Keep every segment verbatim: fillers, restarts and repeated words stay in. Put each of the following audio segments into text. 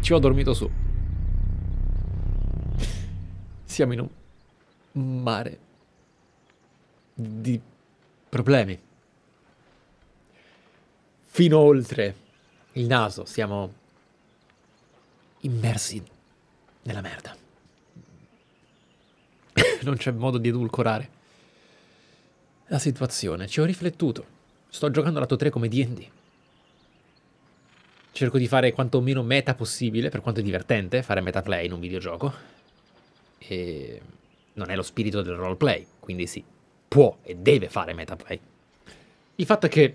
Ci ho dormito su. Siamo in un mare di problemi. Fino oltre il naso siamo immersi nella merda. Non c'è modo di edulcorare la situazione. Ci ho riflettuto. Sto giocando lato tre come D and D. Cerco di fare quanto meno meta possibile, per quanto è divertente fare metaplay in un videogioco. E non è lo spirito del roleplay, quindi sì, può e deve fare metaplay. Il fatto è che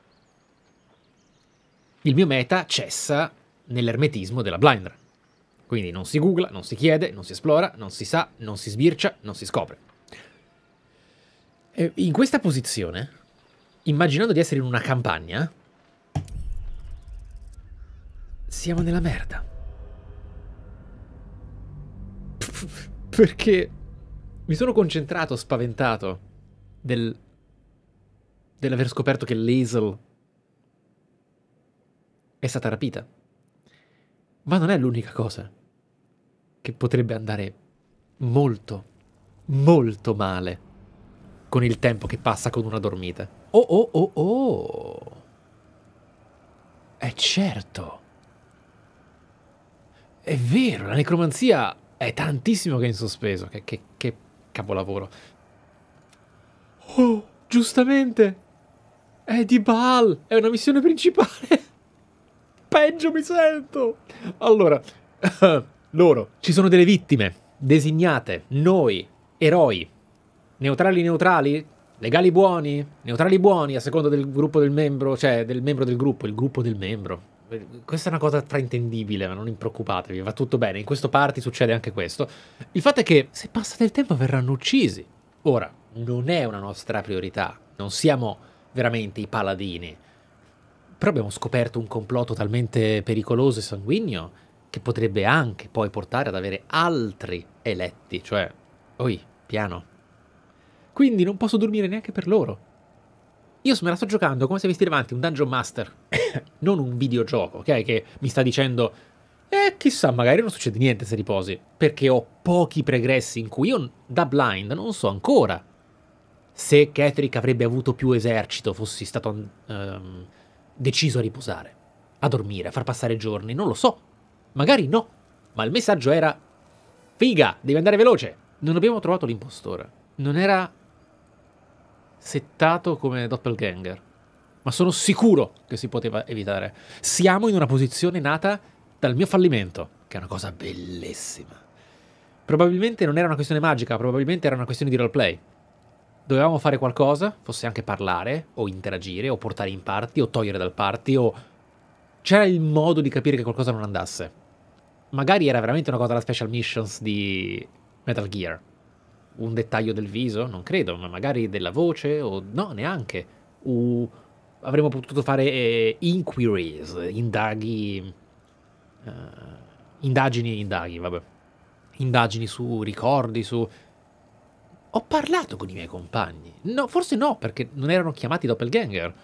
il mio meta cessa nell'ermetismo della blind run. Quindi non si googla, non si chiede, non si esplora, non si sa, non si sbircia, non si scopre. E in questa posizione, immaginando di essere in una campagna, siamo nella merda. Perché mi sono concentrato, spaventato, del... dell'aver scoperto che Lae'zel è stata rapita. Ma non è l'unica cosa che potrebbe andare molto, molto male con il tempo che passa con una dormita. Oh, oh, oh, oh! È certo! È vero, la necromanzia è tantissimo che è in sospeso. Che, che, che capolavoro. Oh, giustamente! È di Baal! È una missione principale! Peggio mi sento! Allora, loro, ci sono delle vittime designate, noi, eroi, neutrali neutrali, legali buoni, neutrali buoni a seconda del gruppo del membro, cioè del membro del gruppo, il gruppo del membro. Questa è una cosa fraintendibile, ma non preoccupatevi, va tutto bene, in questo party succede anche questo. Il fatto è che se passa del tempo verranno uccisi. Ora, non è una nostra priorità, non siamo veramente i paladini. Però abbiamo scoperto un complotto talmente pericoloso e sanguigno che potrebbe anche poi portare ad avere altri eletti, cioè, oi, piano. Quindi non posso dormire neanche per loro. Io me la sto giocando come se avessi davanti un Dungeon Master, non un videogioco, ok? Che mi sta dicendo, eh, chissà, magari non succede niente se riposi, perché ho pochi pregressi in cui io da blind non so ancora se Ketheric avrebbe avuto più esercito, fossi stato... Um, deciso a riposare, a dormire, a far passare giorni, non lo so. Magari no, ma il messaggio era figa, devi andare veloce. Non abbiamo trovato l'impostore. Non era settato come doppelganger, ma sono sicuro che si poteva evitare. Siamo in una posizione nata dal mio fallimento, che è una cosa bellissima. Probabilmente non era una questione magica, probabilmente era una questione di roleplay. Dovevamo fare qualcosa, fosse anche parlare, o interagire, o portare in party, o togliere dal party, o... c'era il modo di capire che qualcosa non andasse. Magari era veramente una cosa da special missions di Metal Gear. Un dettaglio del viso? Non credo, ma magari della voce, o... no, neanche. O... avremmo potuto fare eh, inquiries, indaghi... Uh, indagini, indaghi, vabbè. Indagini su ricordi, su... Ho parlato con i miei compagni. No, forse no, perché non erano chiamati doppelganger.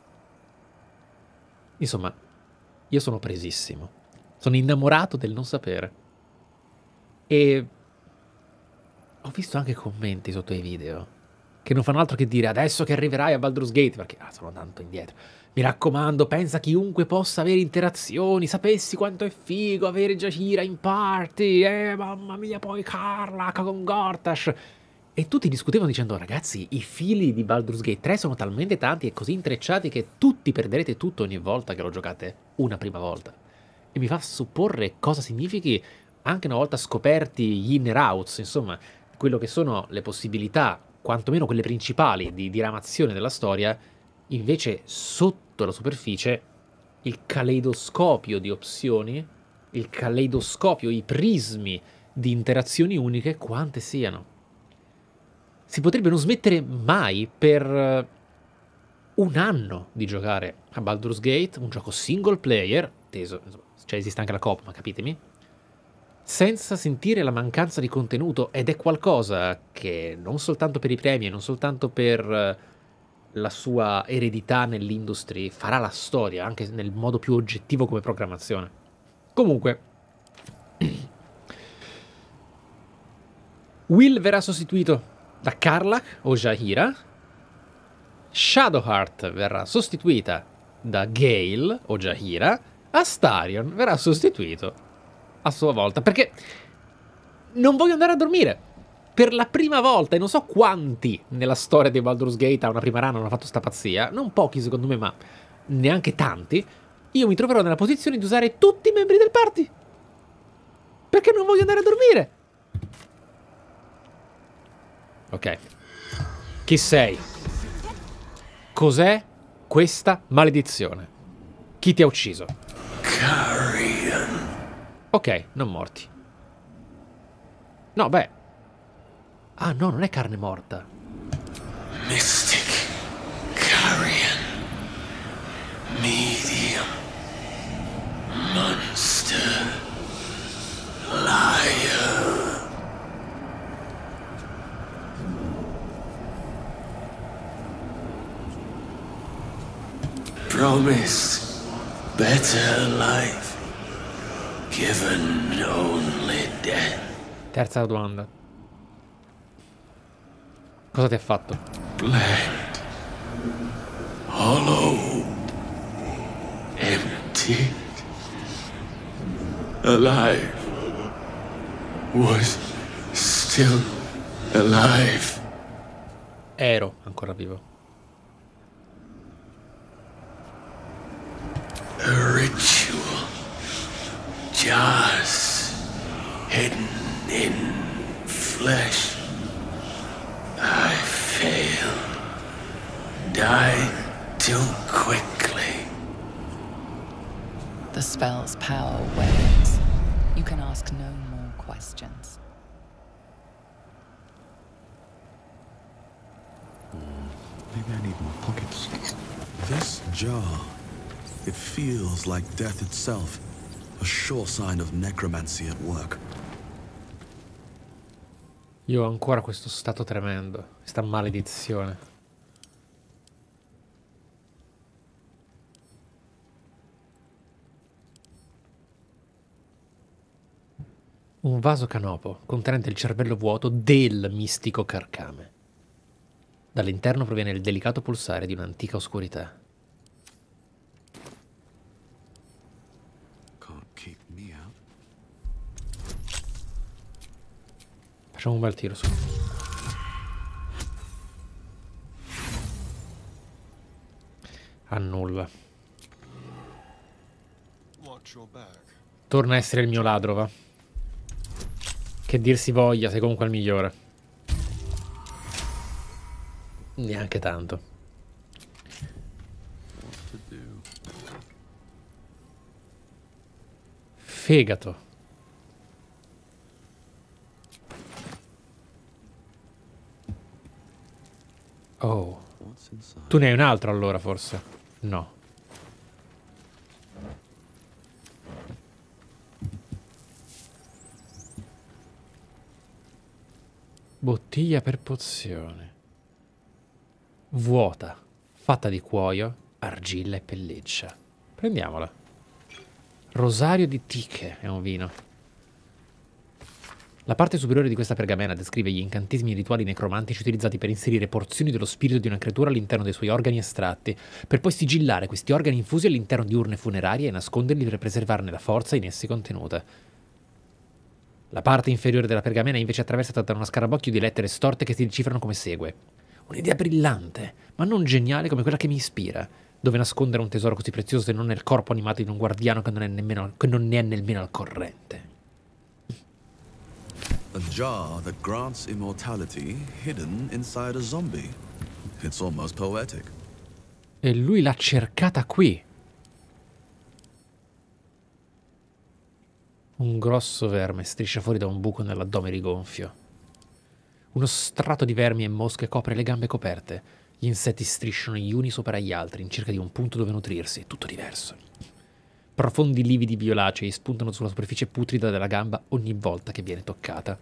Insomma, io sono presissimo. Sono innamorato del non sapere. E ho visto anche commenti sotto i video che non fanno altro che dire adesso che arriverai a Baldur's Gate, perché ah, sono tanto indietro. Mi raccomando, pensa chiunque possa avere interazioni, sapessi quanto è figo avere Jaheira in party, eh, mamma mia, poi Karlach con Gortash. E tutti discutevano dicendo, ragazzi, i fili di Baldur's Gate tre sono talmente tanti e così intrecciati che tutti perderete tutto ogni volta che lo giocate una prima volta. E mi fa supporre cosa significhi, anche una volta scoperti gli inner outs, insomma, quello che sono le possibilità, quantomeno quelle principali, di diramazione della storia, invece sotto la superficie il caleidoscopio di opzioni, il caleidoscopio, i prismi di interazioni uniche, quante siano. Si potrebbe non smettere mai per un anno di giocare a Baldur's Gate, un gioco single player, teso, cioè esiste anche la coop, ma capitemi, senza sentire la mancanza di contenuto, ed è qualcosa che non soltanto per i premi e non soltanto per la sua eredità nell'industry farà la storia, anche nel modo più oggettivo come programmazione. Comunque, Will verrà sostituito da Karlach o Jaheira. Shadowheart verrà sostituita da Gale o Jaheira. Astarion verrà sostituito a sua volta, perché non voglio andare a dormire. Per la prima volta, e non so quanti nella storia di Baldur's Gate a una prima run hanno fatto sta pazzia, non pochi secondo me, ma neanche tanti, io mi troverò nella posizione di usare tutti i membri del party. Perché non voglio andare a dormire. Ok. Chi sei? Cos'è questa maledizione? Chi ti ha ucciso? Carrion. Ok, non morti. No, beh. Ah, no, non è carne morta. Mystic Carrion. Medium. Monster. Liar. Promised better life. Given only death. Terza domanda. Cosa ti ha fatto? Black. Hollow. Empty. Alive. Was still alive. Ero ancora vivo. A ritual. Jars. Hidden in flesh. I failed. Died too quickly. The spell's power wanes. You can ask no more questions. Maybe I need more pockets. This jar, it feels like death itself. A sure sign of necromancy at work. Io ho ancora questo stato tremendo, questa maledizione. Un vaso canopo contenente il cervello vuoto del mistico Carcame. Dall'interno proviene il delicato pulsare di un'antica oscurità. Can't keep me out. Facciamo un bel tiro su. Annulla. Torna a essere il mio ladro, va. Che dir si voglia, sei comunque il migliore. Neanche tanto. Fegato. Oh. Tu ne hai un altro allora, forse? No. Bottiglia per pozione. Vuota, fatta di cuoio, argilla e pelliccia. Prendiamola. Rosario di Tiche è un vino. La parte superiore di questa pergamena descrive gli incantesimi e rituali necromantici utilizzati per inserire porzioni dello spirito di una creatura all'interno dei suoi organi estratti, per poi sigillare questi organi infusi all'interno di urne funerarie e nasconderli per preservarne la forza in essi contenuta. La parte inferiore della pergamena è invece attraversata da uno scarabocchio di lettere storte che si decifrano come segue. Un'idea brillante, ma non geniale come quella che mi ispira. Dove nascondere un tesoro così prezioso se non nel corpo animato di un guardiano che non, è nemmeno, che non ne è nemmeno al corrente? A jar that grants immortality hidden inside a zombie. It's almost poetic. E lui l'ha cercata qui. Un grosso verme striscia fuori da un buco nell'addome rigonfio. Uno strato di vermi e mosche copre le gambe coperte. Gli insetti strisciano gli uni sopra gli altri in cerca di un punto dove nutrirsi. È tutto diverso. Profondi lividi violacei spuntano sulla superficie putrida della gamba ogni volta che viene toccata.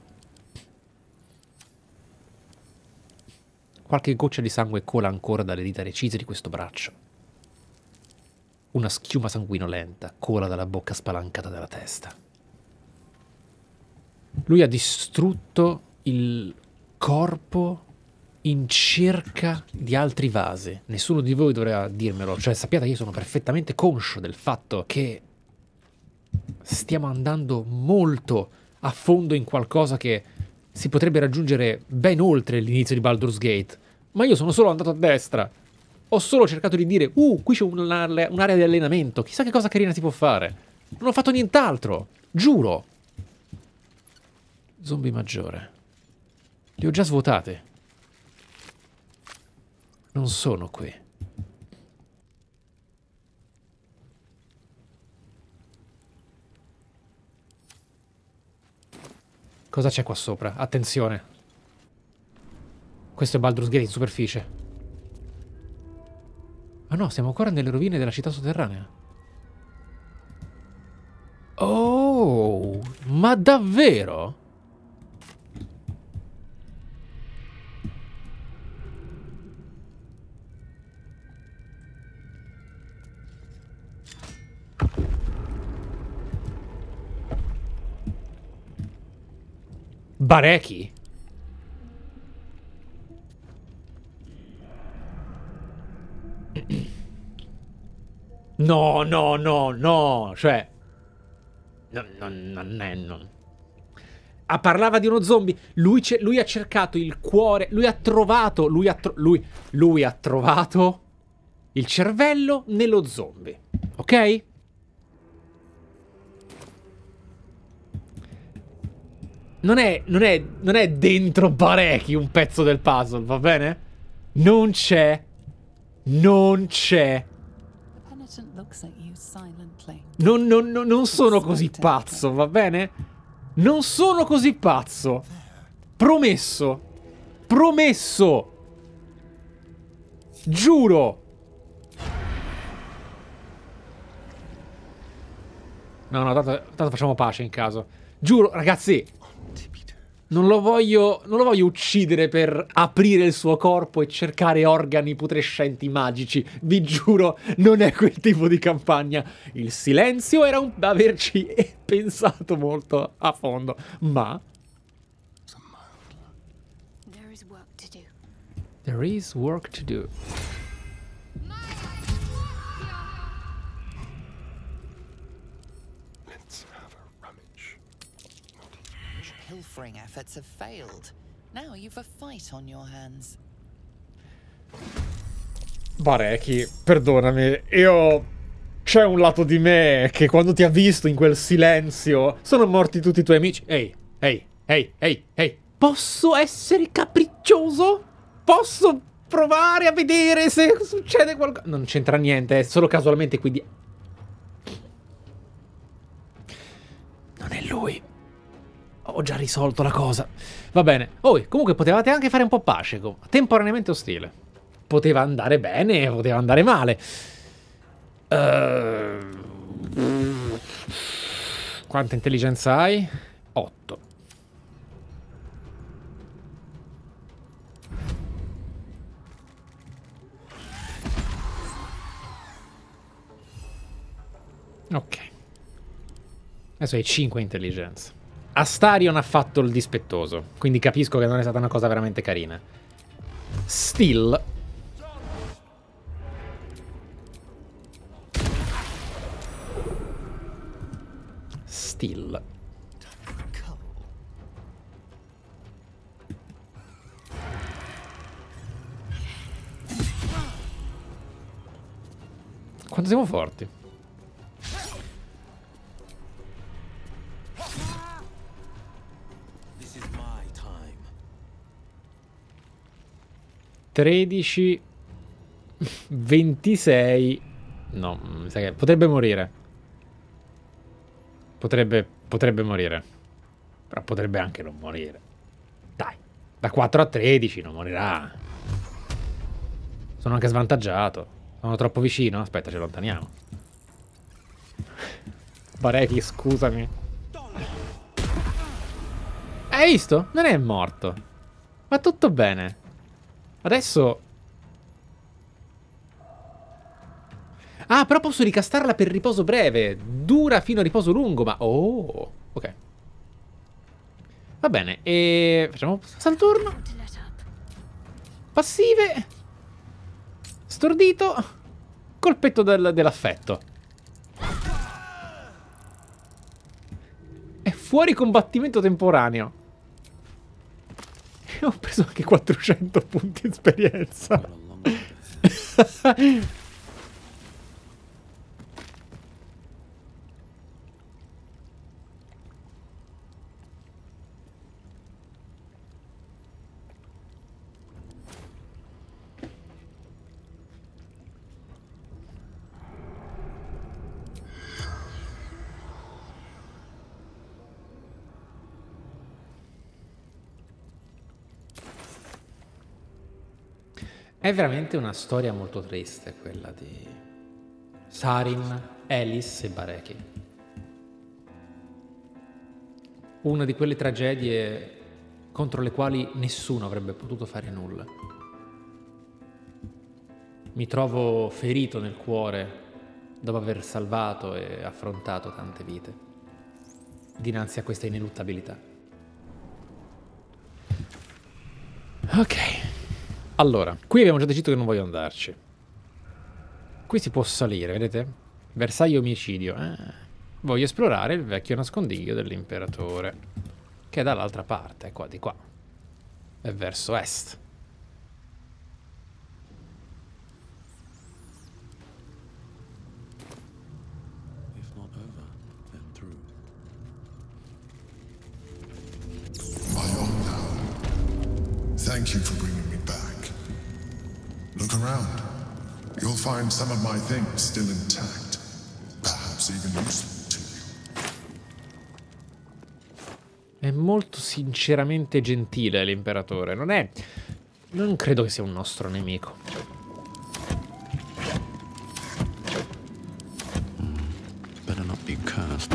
Qualche goccia di sangue cola ancora dalle dita recise di questo braccio. Una schiuma sanguinolenta cola dalla bocca spalancata della testa. Lui ha distrutto il corpo in cerca di altri vasi. Nessuno di voi doveva dirmelo. Cioè, sappiate, io sono perfettamente conscio del fatto che stiamo andando molto a fondo in qualcosa che si potrebbe raggiungere ben oltre l'inizio di Baldur's Gate. Ma io sono solo andato a destra. Ho solo cercato di dire, uh, qui c'è un'area di allenamento. Chissà che cosa carina si può fare. Non ho fatto nient'altro. Giuro. Zombie maggiore. Li ho già svuotati. Non sono qui. Cosa c'è qua sopra? Attenzione. Questo è Baldur's Gate in superficie. Ah no, siamo ancora nelle rovine della città sotterranea. Oh, ma davvero? Barechi? No, no, no, no, cioè... No, no, non è... Non... Ah, parlava di uno zombie. Lui, lui ha cercato il cuore, lui ha trovato, lui ha, tro lui, lui ha trovato il cervello nello zombie, ok? Non è, non è, non è dentro Barechi un pezzo del puzzle, va bene? Non c'è, non c'è. Non, non, non, non sono così pazzo, va bene? Non sono così pazzo. Promesso. Promesso. Giuro. No, no, tanto, tanto facciamo pace in caso. Giuro, ragazzi. Non lo voglio, non lo voglio uccidere per aprire il suo corpo e cercare organi putrescenti magici. Vi giuro, non è quel tipo di campagna. Il silenzio era un averci pensato molto a fondo, ma... There is work to do. There is work to do. Pilfering efforts have failed. Now you've a fight on your hands. Barechi, perdonami, io... C'è un lato di me che quando ti ha visto in quel silenzio sono morti tutti i tuoi amici. Ehi, ehi, ehi, ehi, ehi. Posso essere capriccioso? Posso provare a vedere se succede qualcosa? Non c'entra niente, è solo casualmente qui di... Non è lui. Ho già risolto la cosa. Va bene. Oh, comunque potevate anche fare un po' pace. Temporaneamente ostile. Poteva andare bene, poteva andare male. Uh... Quanta intelligenza hai? otto. Ok. Adesso hai cinque intelligenza. Astarion ha fatto il dispettoso, quindi capisco che non è stata una cosa veramente carina. Still. Still. Quanto siamo forti? tredici, ventisei. No, mi sa che potrebbe morire. Potrebbe, potrebbe morire. Però potrebbe anche non morire. Dai, da quattro a tredici non morirà. Sono anche svantaggiato. Sono troppo vicino. Aspetta, ci allontaniamo. Barechi, scusami. Hai visto? Non è morto. Va tutto bene. Adesso... Ah, però posso ricastarla per riposo breve. Dura fino a riposo lungo, ma... Oh, ok. Va bene, e facciamo salto turno. Passive. Stordito. Colpetto del, dell'affetto. È fuori combattimento temporaneo. E ho preso anche quattrocento punti esperienza. È veramente una storia molto triste quella di Sarin, Alice e Bareki. Una di quelle tragedie contro le quali nessuno avrebbe potuto fare nulla. Mi trovo ferito nel cuore dopo aver salvato e affrontato tante vite dinanzi a questa ineluttabilità. Ok. Allora, qui abbiamo già deciso che non voglio andarci. Qui si può salire, vedete? Bersaglio omicidio. Eh, voglio esplorare il vecchio nascondiglio dell'imperatore, che è dall'altra parte, è qua di qua. È verso est. If not over, then through. My own now. Thank you for bringing me back. Look around. You'll find some of my things still intact. Perhaps even useful to you. È molto sinceramente gentile l'imperatore. Non è... Non credo che sia un nostro nemico. Better not be cursed.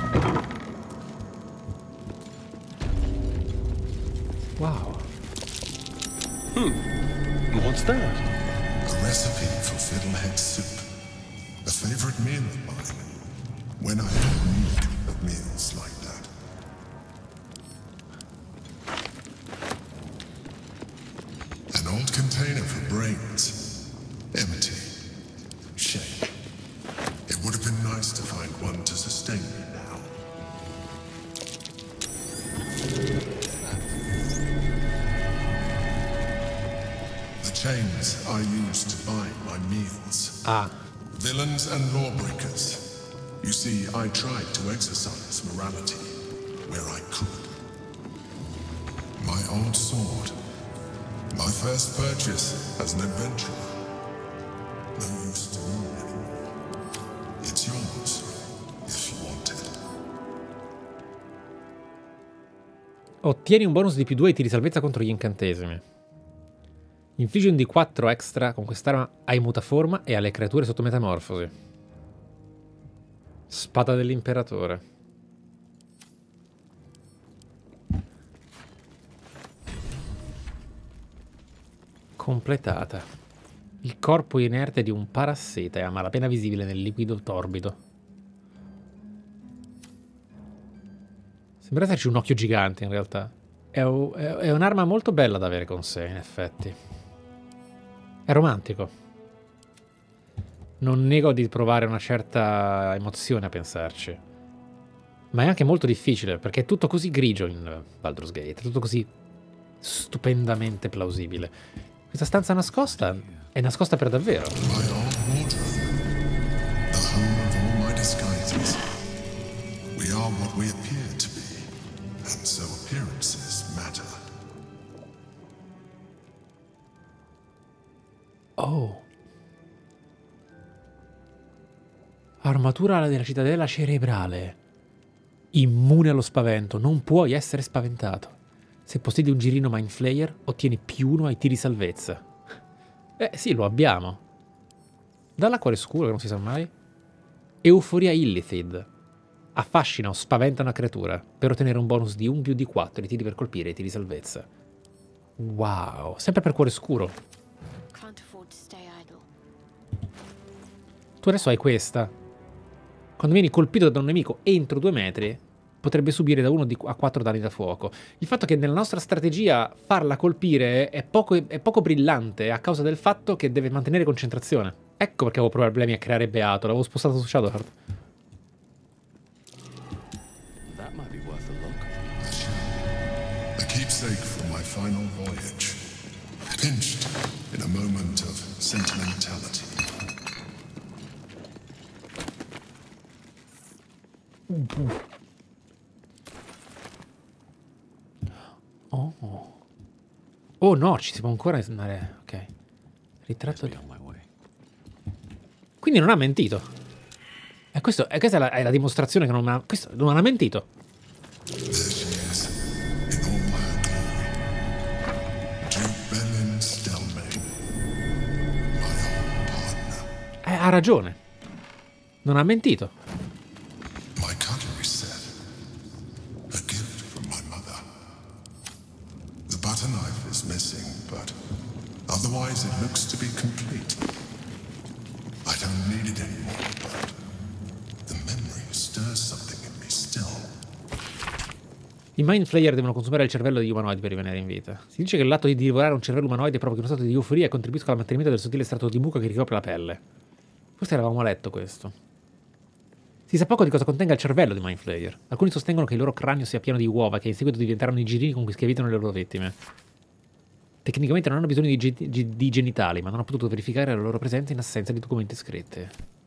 Wow. What's that? A recipe for fiddlehead soup. A favorite meal of mine. When I have need of meals like that. An old container for brains. Empty. Shame. It would have been nice to find one to sustain me now. Chains I use to buy my meals. Ah. Villains and lawbreakers. You see, I tried to exercise morality where I could. My old sword. My first purchase as an adventurer. No use to me anymore. It's yours, if you want it. Ottieni un bonus di più due e tiri salvezza contro gli incantesimi. Infliggi un D quattro extra con quest'arma ai mutaforma e alle creature sotto metamorfosi. Spada dell'imperatore. Completata. Il corpo inerte di un parassita è a malapena visibile nel liquido torbido. Sembra esserci un occhio gigante in realtà. È, è un'arma molto bella da avere con sé, in effetti. È romantico. Non nego di provare una certa emozione a pensarci. Ma è anche molto difficile, perché è tutto così grigio in Baldur's Gate. È tutto così stupendamente plausibile. Questa stanza nascosta è nascosta per davvero. My old wardrobe. The home of all my disguises. We are what we appear to be. And so appearances matter. Oh. Armatura della cittadella cerebrale. Immune allo spavento. Non puoi essere spaventato. Se possiedi un girino Mind Flayer, ottieni più uno ai tiri salvezza. Eh sì, lo abbiamo. Dalla cuore scuro, che non si sa mai. Euforia Illithid. Affascina o spaventa una creatura per ottenere un bonus di un più di quattro di tiri per colpire e tiri salvezza. Wow. Sempre per cuore scuro. Tu adesso hai questa. Quando vieni colpito da un nemico entro due metri, potrebbe subire da uno a quattro danni da fuoco. Il fatto che nella nostra strategia farla colpire è poco, è poco brillante a causa del fatto che deve mantenere concentrazione. Ecco perché avevo problemi a creare Beato, l'avevo spostato su Shadowheart. That might be worth a look. A keepsake from my final voyage. Pinched in a moment of sentimentality. Oh. Oh no, ci si può ancora andare. Ok. Ritratto di... Quindi non ha mentito. E questo, e questa è la, è la dimostrazione che non ha... Questo non ha mentito. There she is, in all my glory. Duke Belin Stelmane, my old partner. Eh, ha ragione. Non ha mentito. My cutlery set, a gift from my mother. The butter knife is missing, but otherwise it looks to be complete. I don't need it anymore, but the memory stirs something in me still. I Mind Flayer devono consumare il cervello degli umanoidi per rimanere in vita. Si dice che l'atto di divorare un cervello umanoide provoca uno stato di euforia e contribuisca al mantenimento del sottile strato di muco che ricopre la pelle. Forse avevamo letto questo. Si sa poco di cosa contenga il cervello di Mind Flayer. Alcuni sostengono che il loro cranio sia pieno di uova che in seguito diventeranno i girini con cui schiavitano le loro vittime. Tecnicamente non hanno bisogno di, ge di genitali, ma non ho potuto verificare la loro presenza in assenza di documenti scritti.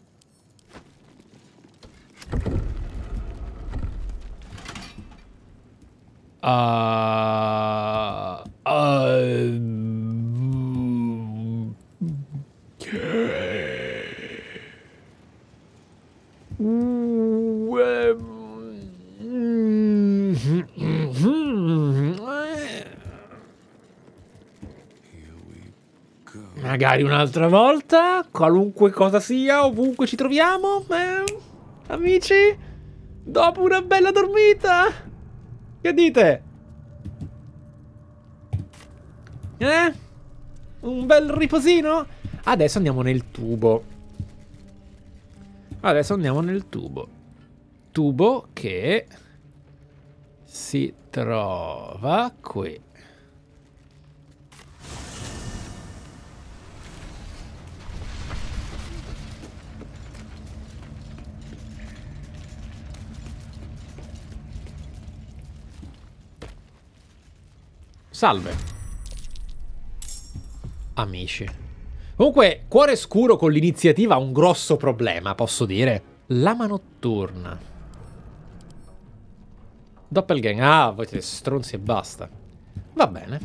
Uh, uh, magari un'altra volta, qualunque cosa sia, ovunque ci troviamo, eh, amici, dopo una bella dormita, che dite? Eh? Un bel riposino? Adesso andiamo nel tubo. Adesso andiamo nel tubo. Tubo che si trova qui. Salve. Amici. Comunque, Cuore Scuro con l'iniziativa ha un grosso problema, posso dire. Lama notturna. Doppelgang. Ah, voi siete stronzi e basta. Va bene.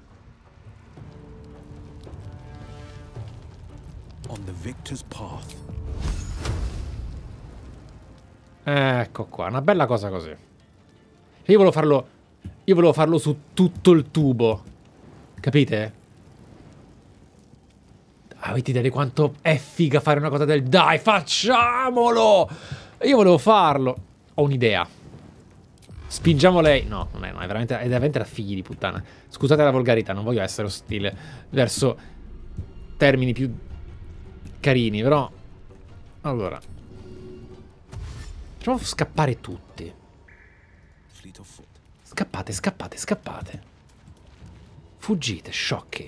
On the victor's path. Ecco qua, una bella cosa così. Io volevo farlo... Io volevo farlo su tutto il tubo. Capite? Avete idea di quanto è figa fare una cosa del... Dai, facciamolo! Io volevo farlo. Ho un'idea. Spingiamo lei... No, non è, no, è veramente, è veramente la figlia di puttana. Scusate la volgarità, non voglio essere ostile verso termini più carini, però... Allora... Facciamo scappare tutti. Scappate, scappate, scappate. Fuggite, sciocchi.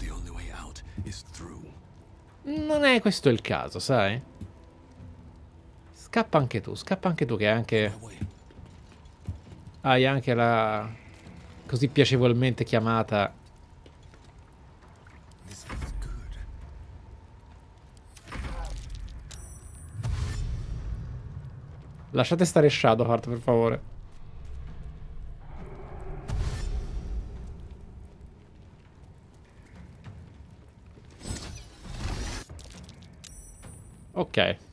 Non è questo il caso, sai? Scappa anche tu, scappa anche tu che hai anche... Hai anche la... così piacevolmente chiamata... Lasciate stare Shadowheart, per favore. Ok.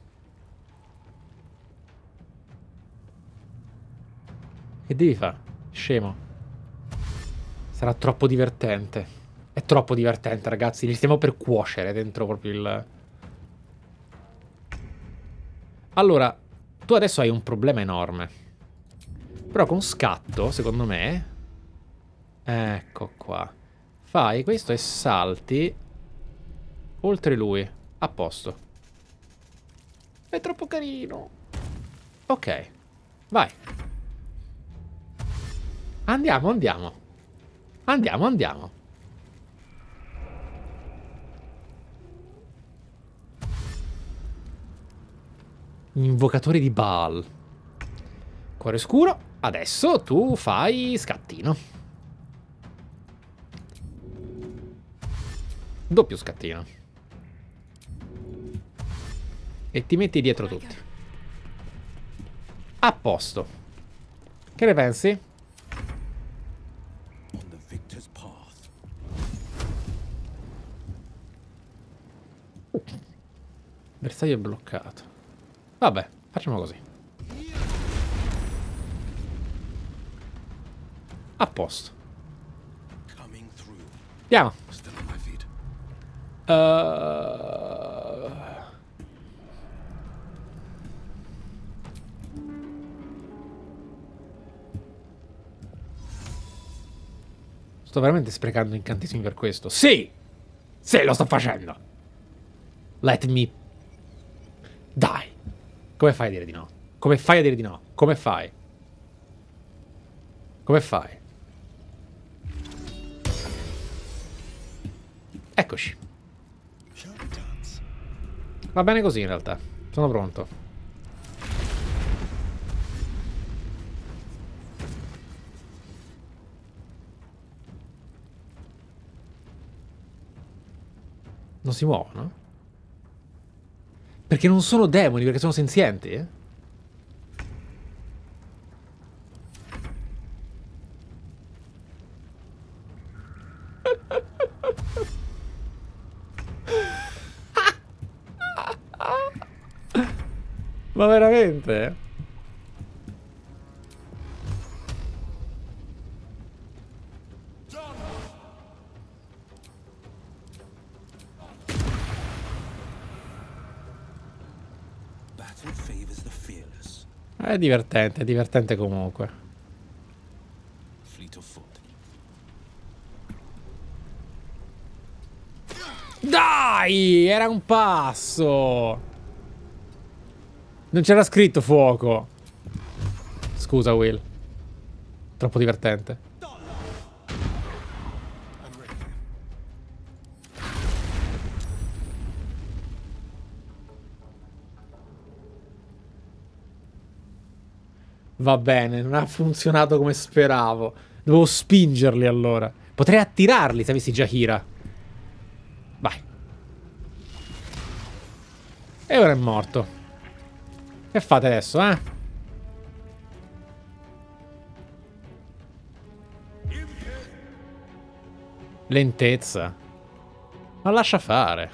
Che devi fare? Scemo. Sarà troppo divertente. È troppo divertente, ragazzi. Li stiamo per cuocere dentro proprio il... Allora, tu adesso hai un problema enorme. Però con scatto, secondo me... Ecco qua. Fai questo e salti oltre lui. A posto. È troppo carino. Ok. Vai. Andiamo, andiamo. Andiamo, andiamo. Invocatori di Baal. Cuore scuro. Adesso tu fai scattino. Doppio scattino. E ti metti dietro tutti. A posto. Che ne pensi? Uh. Bersaglio è bloccato. Vabbè, facciamo così. A posto. Andiamo. Uh... Sto veramente sprecando incantesimi per questo. Sì! Sì, lo sto facendo. Let me... Dai. Come fai a dire di no? Come fai a dire di no? Come fai? Come fai? Eccoci. Va bene così in realtà. Sono pronto. Non si muovono? Perché non sono demoni, perché sono senzienti, eh? Ma veramente? È divertente, è divertente comunque. Dai, era un passo. Non c'era scritto fuoco. Scusa, Will. Troppo divertente. Va bene, non ha funzionato come speravo. Dovevo spingerli allora. Potrei attirarli se avessi già Hira. Vai. E ora è morto. Che fate adesso, eh? Lentezza. Ma lascia fare.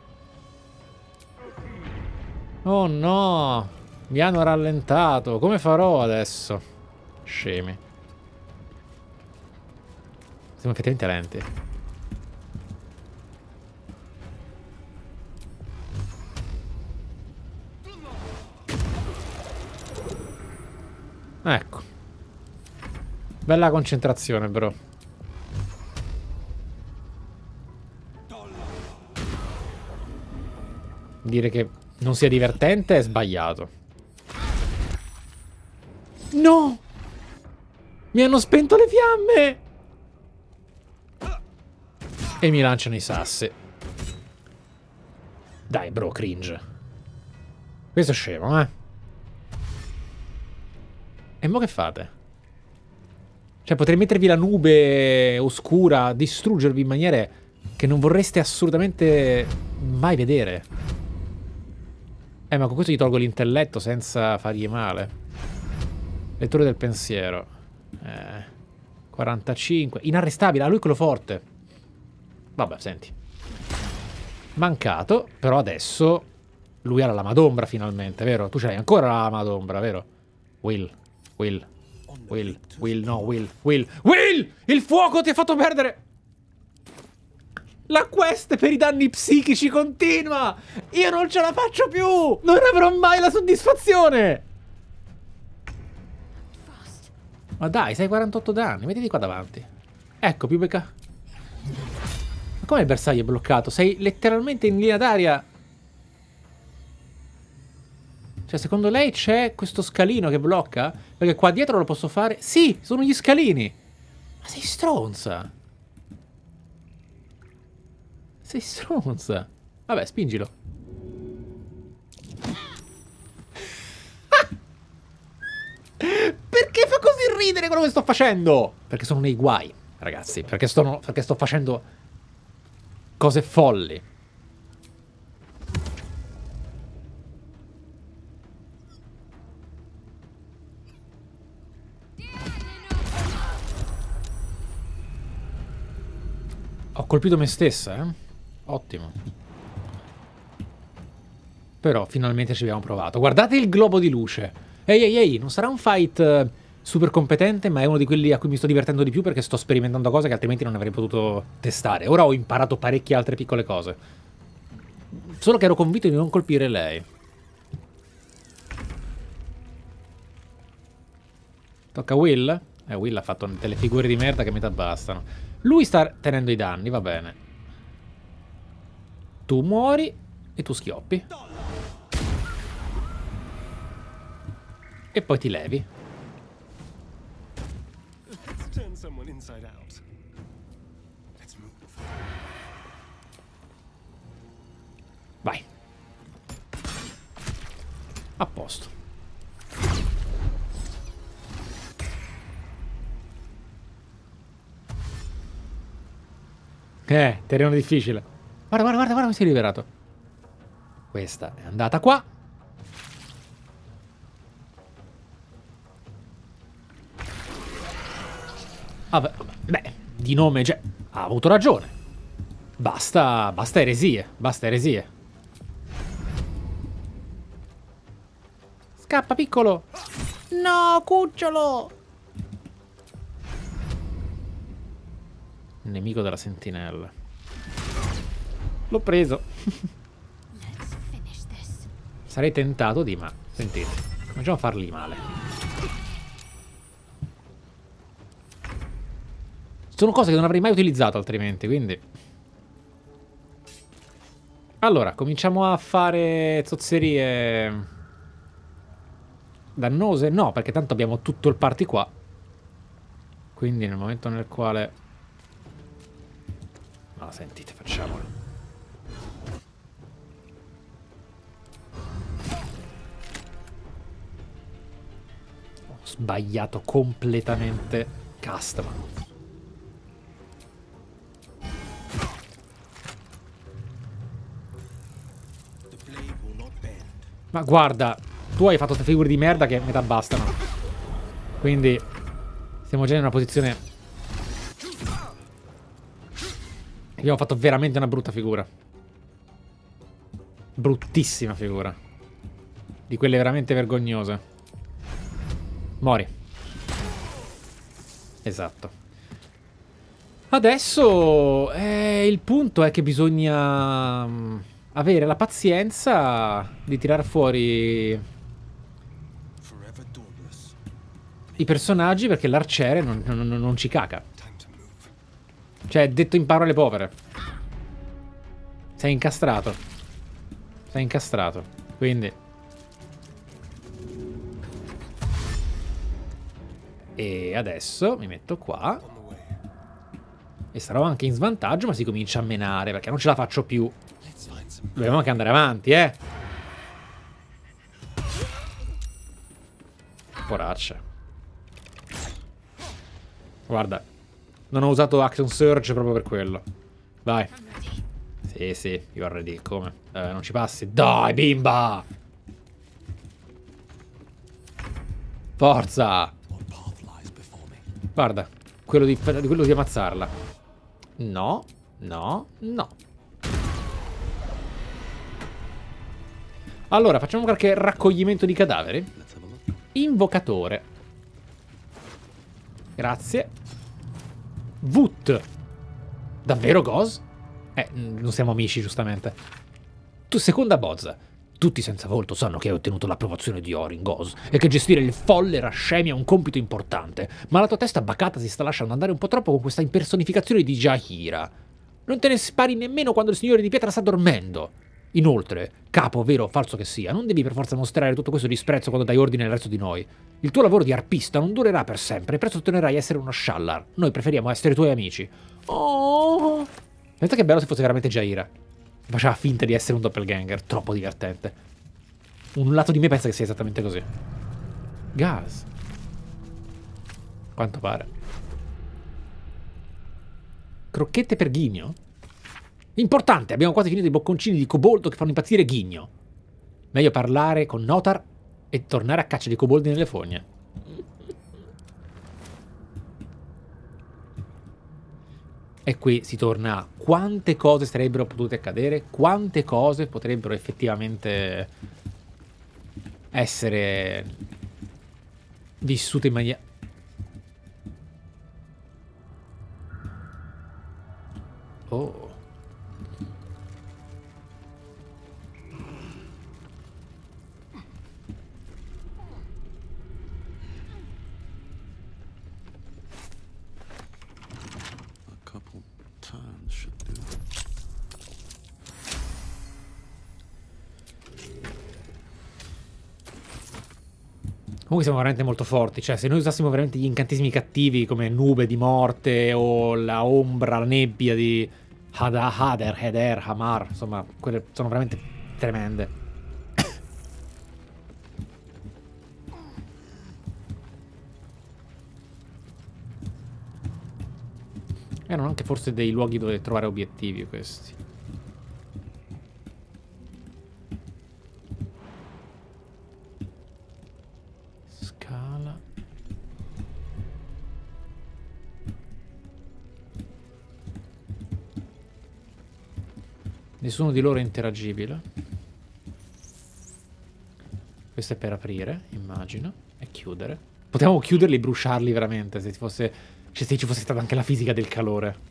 Oh no. Mi hanno rallentato. Come farò adesso? Scemi. Siamo effettivamente lenti. Ecco. Bella concentrazione, bro. Dire che non sia divertente è sbagliato. No! Mi hanno spento le fiamme! E mi lanciano i sassi. Dai, bro, cringe. Questo è scemo, eh? E mo che fate? Cioè, potrei mettervi la nube oscura, distruggervi in maniere che non vorreste assolutamente mai vedere. Eh, ma con questo gli tolgo l'intelletto senza fargli male. Lettore del pensiero. Eh, quarantacinque. Inarrestabile. Ah, lui è quello forte. Vabbè, senti. Mancato. Però adesso lui ha la lama d'ombra finalmente, vero? Tu ce l'hai ancora la lama d'ombra, vero? Will. Will. Will. Will. No, Will. Will. Will! Il fuoco ti ha fatto perdere... La quest per i danni psichici continua! Io non ce la faccio più! Non avrò mai la soddisfazione! Ma dai, sei quarantotto danni, mettiti qua davanti. Ecco, più becca. Ma come il bersaglio è bloccato? Sei letteralmente in linea d'aria. Cioè, secondo lei c'è questo scalino che blocca? Perché qua dietro lo posso fare... Sì, sono gli scalini. Ma sei stronza. Sei stronza. Vabbè, spingilo. Perché fa così ridere quello che sto facendo? Perché sono nei guai, ragazzi. Perché sto, perché sto facendo cose folli. Ho colpito me stessa, eh? Ottimo. Però finalmente ci abbiamo provato. Guardate il globo di luce. Ehi, ehi, ehi, non sarà un fight uh, super competente, ma è uno di quelli a cui mi sto divertendo di più perché sto sperimentando cose che altrimenti non avrei potuto testare. Ora ho imparato parecchie altre piccole cose. Solo che ero convinto di non colpire lei. Tocca a Will? Eh, Will ha fatto delle figure di merda che metà bastano. Lui sta tenendo i danni, va bene. Tu muori e tu schioppi. E poi ti levi. Vai. A posto. Eh, terreno difficile. Guarda, guarda, guarda, guarda, mi si è liberato. Questa è andata qua. Vabbè, beh, di nome già ha avuto ragione. Basta, basta eresie, basta eresie. Scappa, piccolo. No, cucciolo. Nemico della sentinella. L'ho preso. Sarei tentato di, ma sentite, cominciamo a fargli male. Sono cose che non avrei mai utilizzato altrimenti, quindi. Allora, cominciamo a fare zozzerie dannose? No, perché tanto abbiamo tutto il party qua. Quindi nel momento nel quale... No, sentite, facciamolo. Ho sbagliato completamente custom. Ma guarda, tu hai fatto queste figure di merda che metà bastano. Quindi siamo già in una posizione... Abbiamo fatto veramente una brutta figura. Bruttissima figura. Di quelle veramente vergognose. Mori. Esatto. Adesso eh, il punto è che bisogna avere la pazienza di tirar fuori i personaggi, perché l'arciere non, non, non ci caca. Cioè, detto in parole povere. Sei incastrato. Sei incastrato. Quindi. E adesso mi metto qua. E sarò anche in svantaggio, ma si comincia a menare, perché non ce la faccio più. Dobbiamo anche andare avanti, eh. Poraccia. Guarda. Non ho usato Action Surge proprio per quello. Vai. Sì, sì, io ready. Come? Eh, non ci passi? Dai, bimba! Forza! Guarda, quello di, quello di ammazzarla. No, no, no. Allora, facciamo qualche raccoglimento di cadaveri. Invocatore. Grazie. Vut. Davvero, Goz? Eh, non siamo amici, giustamente. Tu, seconda bozza. Tutti senza volto sanno che hai ottenuto l'approvazione di Orin, Goz, e che gestire il folle Rascemi è un compito importante. Ma la tua testa bacata si sta lasciando andare un po' troppo con questa impersonificazione di Jaheira. Non te ne spari nemmeno quando il signore di pietra sta dormendo. Inoltre, capo, vero o falso che sia, non devi per forza mostrare tutto questo disprezzo quando dai ordine al resto di noi. Il tuo lavoro di arpista non durerà per sempre e presto tornerai a essere uno Shallar. Noi preferiamo essere tuoi amici. Oh! Pensa che bello se fosse veramente Jaira. Faceva finta di essere un doppelganger. Troppo divertente. Un lato di me pensa che sia esattamente così. Gas. Quanto pare. Crocchette per Ghigno? Importante, abbiamo quasi finito i bocconcini di coboldo che fanno impazzire Ghigno. Meglio parlare con Notar e tornare a caccia di coboldi nelle fogne. E qui si torna a quante cose sarebbero potute accadere, quante cose potrebbero effettivamente essere vissute in maniera... Oh... Comunque siamo veramente molto forti. Cioè, se noi usassimo veramente gli incantesimi cattivi come nube di morte o la ombra, la nebbia di Hada, Hader, Heder, Hamar, insomma, quelle sono veramente tremende. Erano anche forse dei luoghi dove trovare obiettivi questi. Scala. Nessuno di loro è interagibile. Questo è per aprire, immagino, e chiudere. Potevamo chiuderli e bruciarli veramente se ci fosse, se ci fosse stata anche la fisica del calore.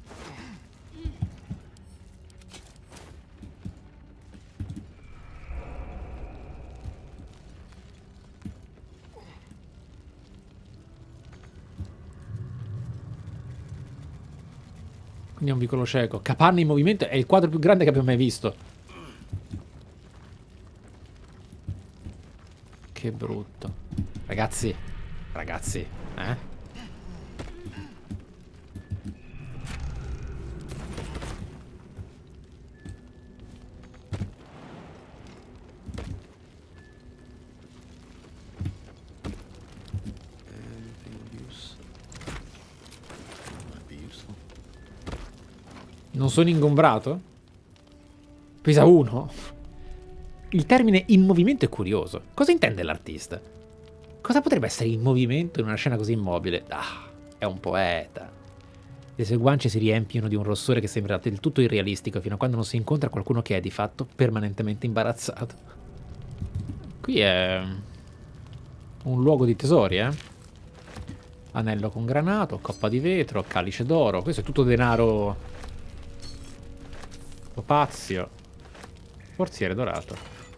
Quindi è un vicolo cieco. Capanna in movimento è il quadro più grande che abbiamo mai visto. Che brutto. Ragazzi. Ragazzi. Eh? Non sono ingombrato? Pesa uno? Il termine in movimento è curioso. Cosa intende l'artista? Cosa potrebbe essere in movimento in una scena così immobile? Ah, è un poeta. Le sue guance si riempiono di un rossore che sembra del tutto irrealistico fino a quando non si incontra qualcuno che è di fatto permanentemente imbarazzato. Qui è un luogo di tesori, eh? Anello con granato, coppa di vetro, calice d'oro. Questo è tutto denaro... Opazio. Forziere dorato.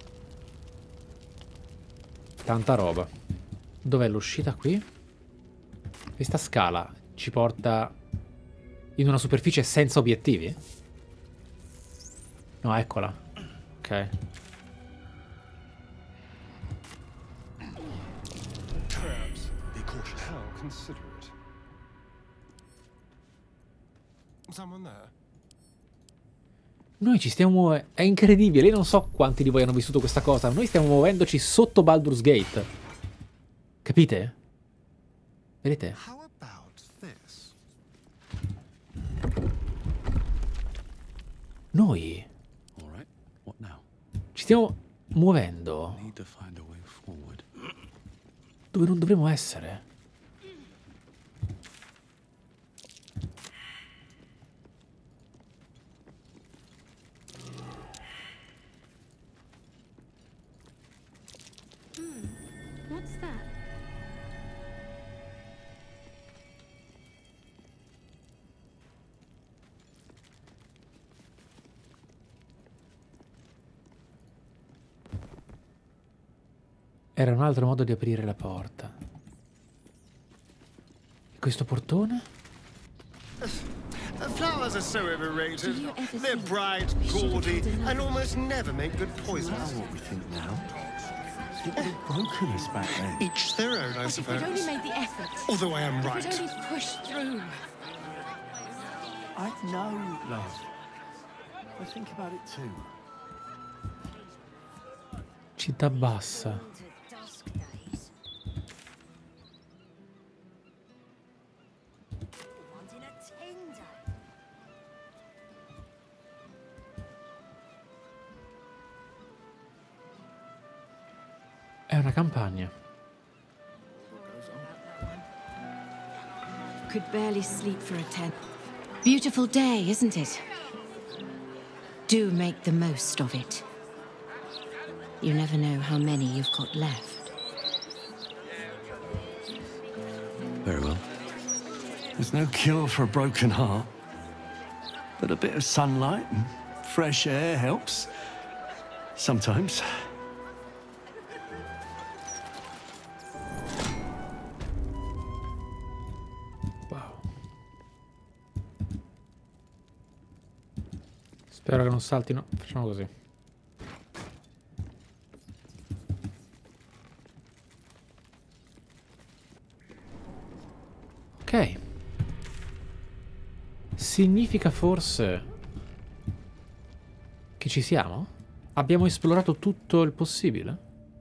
Tanta roba. Dov'è l'uscita qui? Questa scala ci porta in una superficie senza obiettivi? No, eccola. Ok. Traps. Be cautious. How considerate. Someone there? Noi ci stiamo muovendo... È incredibile, io non so quanti di voi hanno vissuto questa cosa. Noi stiamo muovendoci sotto Baldur's Gate. Capite? Vedete? How about this? Noi All right. What now? ci stiamo muovendo Need to find a way forward. dove non dovremmo essere. What's that? Era un altro modo di aprire la porta. E questo portone? Flowers are so overrated. Do you ever They're think bright, we should have gaudy, had enough? and almost never make good poison. What we think now. It would have broken us back then. Each their own, I But if we'd only suppose. made the effort. Although I am If right. we'd only pushed through. I know, love. I think about it too. Città bassa. È una campagna. Could barely sleep for a ten. Beautiful day, isn't it? Do make the most of it. You never know how many you've got left. Very well. There's no cure for a broken heart. But a bit of sunlight and fresh air helps. Sometimes. Wow. Spero che non saltino. Facciamo così. Ok. Significa forse che ci siamo? Abbiamo esplorato tutto il possibile?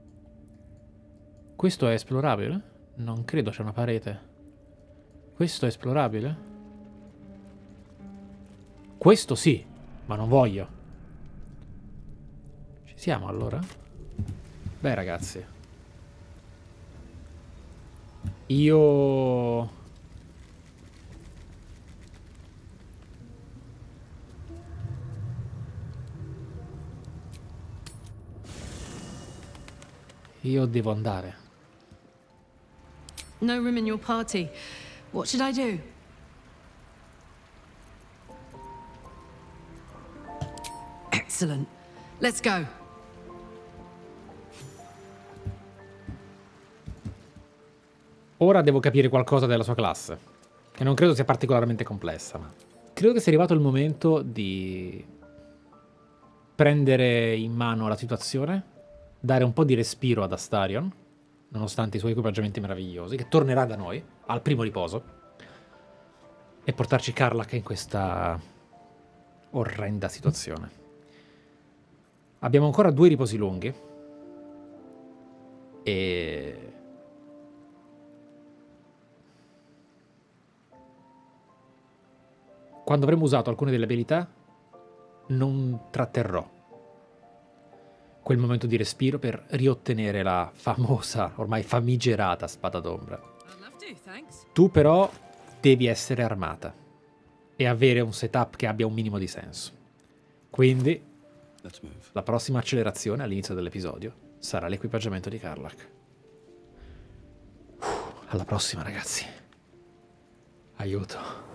Questo è esplorabile? Non credo c'è una parete. Questo è esplorabile? Questo sì, ma non voglio. Ci siamo allora? Beh ragazzi. Io... Io devo andare. No room in your party. What should I do? Excellent. Let's go. Ora devo capire qualcosa della sua classe, che non credo sia particolarmente complessa, ma credo che sia arrivato il momento di prendere in mano la situazione, dare un po' di respiro ad Astarion, nonostante i suoi equipaggiamenti meravigliosi, che tornerà da noi al primo riposo, e portarci Karlach in questa orrenda situazione. Abbiamo ancora due riposi lunghi e quando avremo usato alcune delle abilità non tratterrò quel momento di respiro per riottenere la famosa, ormai famigerata spada d'ombra. Tu però devi essere armata e avere un setup che abbia un minimo di senso. Quindi la prossima accelerazione all'inizio dell'episodio sarà l'equipaggiamento di Karlach. Alla prossima ragazzi. Aiuto.